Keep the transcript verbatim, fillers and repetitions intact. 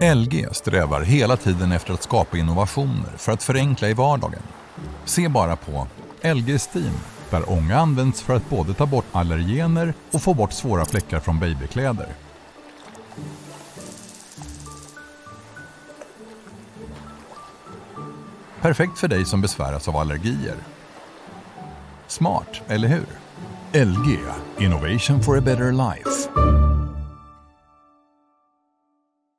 L G strävar hela tiden efter att skapa innovationer för att förenkla i vardagen. Se bara på L G Steam, där ånga används för att både ta bort allergener och få bort svåra fläckar från babykläder. Perfekt för dig som besväras av allergier. Smart, eller hur? L G, Innovation for a better life.